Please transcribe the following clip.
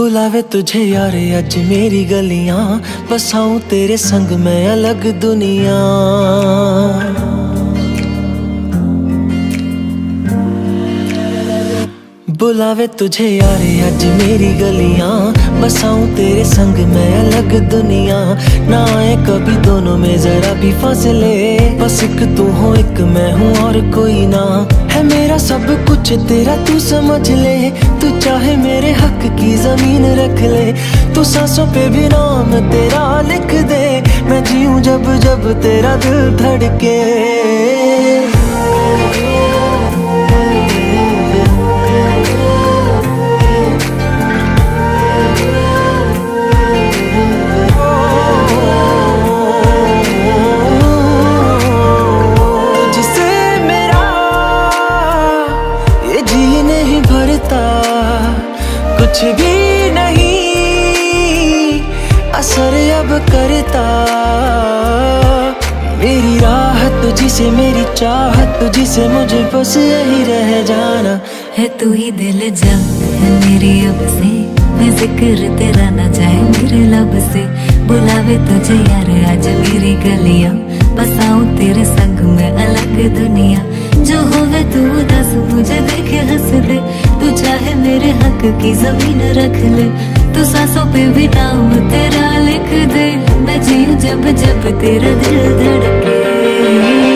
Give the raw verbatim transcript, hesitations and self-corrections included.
बुलावे तुझे यारे आज मेरी गलियां, बसाऊं तेरे संग मैं अलग दुनिया। बुलावे तुझे यारे आज मेरी गलियां, बसाऊं तेरे संग मैं अलग दुनिया। ना आए कभी दोनों में जरा भी फासले, बस एक तू हो एक मैं हूँ और कोई ना। है मेरा सब कुछ तेरा तू समझ ले, तू चाहे मेरे हक की जमीन रख ले। तू सांसों पे भी नाम तेरा लिख दे, मैं जीऊं जब जब तेरा दिल धड़के। कुछ भी नहीं असर अब करता, मेरी राहत तुझी से मेरी चाहत तुझी से, मुझे बस यही रह जाना है। तू ही दिल जा है मेरी अब से, मैं जिक्र तेरा ना जाए मेरे लब से। बुलावे तुझे यार आज मेरी गलियां, बसाऊं तेरे संग में अलग दुनिया। जो होवे तू दस मुझे देखे हंस दे, तू चाहे मेरे हक की जमीन रख ले। तू सांसों पे भी नाम तेरा लिख दे, मैं जीऊं जब जब तेरा दिल धड़के।